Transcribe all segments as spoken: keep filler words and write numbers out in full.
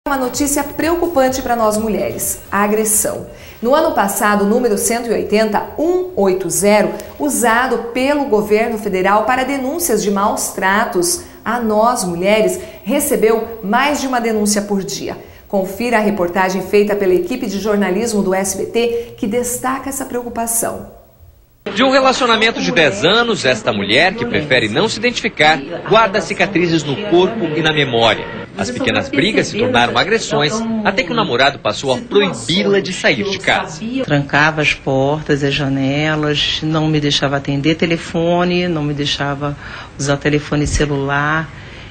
Uma notícia preocupante para nós mulheres, a agressão. No ano passado, o número cento e oitenta, cento e oitenta, usado pelo governo federal para denúncias de maus tratos a nós mulheres, recebeu mais de uma denúncia por dia. Confira a reportagem feita pela equipe de jornalismo do S B T que destaca essa preocupação. De um relacionamento de dez anos, esta mulher, que prefere não se identificar, guarda cicatrizes no corpo e na memória. As pequenas brigas se tornaram agressões, até que o namorado passou a proibi-la de sair de casa. Trancava as portas e as janelas, não me deixava atender telefone, não me deixava usar telefone celular.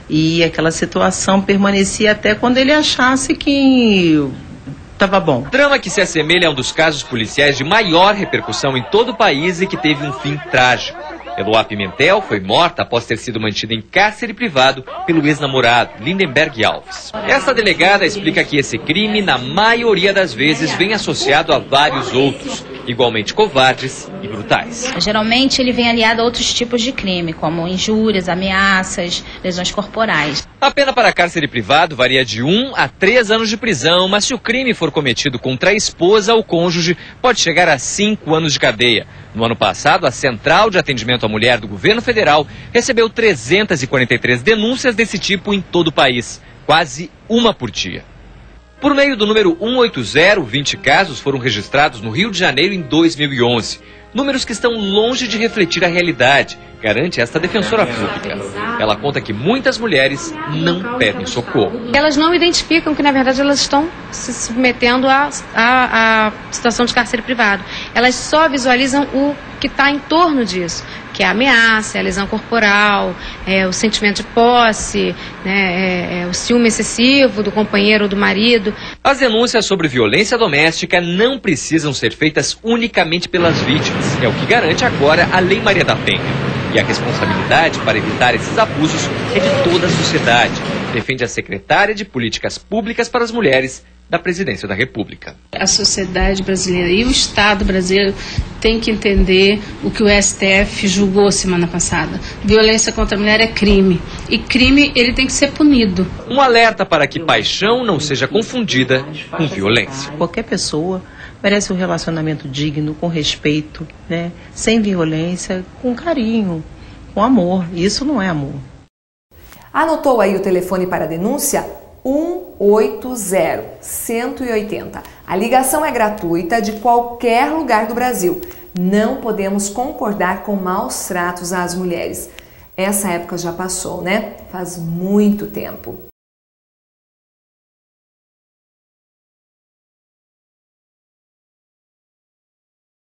E aquela situação permanecia até quando ele achasse que estava bom. Drama que se assemelha a um dos casos policiais de maior repercussão em todo o país e que teve um fim trágico. Eloá Pimentel foi morta após ter sido mantida em cárcere privado pelo ex-namorado, Lindenberg Alves. Essa delegada explica que esse crime, na maioria das vezes, vem associado a vários outros, igualmente covardes e brutais. Geralmente ele vem aliado a outros tipos de crime, como injúrias, ameaças, lesões corporais. A pena para cárcere privado varia de um a três anos de prisão, mas se o crime for cometido contra a esposa ou cônjuge, pode chegar a cinco anos de cadeia. No ano passado, a Central de Atendimento à Mulher do Governo Federal recebeu trezentas e quarenta e três denúncias desse tipo em todo o país, quase uma por dia. Por meio do número cento e oitenta, vinte casos foram registrados no Rio de Janeiro em dois mil e onze. Números que estão longe de refletir a realidade, garante esta defensora pública. Ela conta que muitas mulheres não pedem socorro. Elas não identificam que, na verdade, elas estão se submetendo à a, a situação de cárcere privado. Elas só visualizam o que está em torno disso, que é a ameaça, é a lesão corporal, é o sentimento de posse, né, é, é o ciúme excessivo do companheiro ou do marido. As denúncias sobre violência doméstica não precisam ser feitas unicamente pelas vítimas. É o que garante agora a Lei Maria da Penha. E a responsabilidade para evitar esses abusos é de toda a sociedade, defende a secretária de Políticas Públicas para as Mulheres da Presidência da República. A sociedade brasileira e o Estado brasileiro têm que entender o que o S T F julgou semana passada. Violência contra a mulher é crime. E crime, ele tem que ser punido. Um alerta para que paixão não seja confundida com violência. Qualquer pessoa merece um relacionamento digno, com respeito, né? Sem violência, com carinho, com amor. Isso não é amor. Anotou aí o telefone para a denúncia? cento e oitenta, cento e oitenta. A ligação é gratuita de qualquer lugar do Brasil. Não podemos concordar com maus tratos às mulheres. Essa época já passou, né? Faz muito tempo.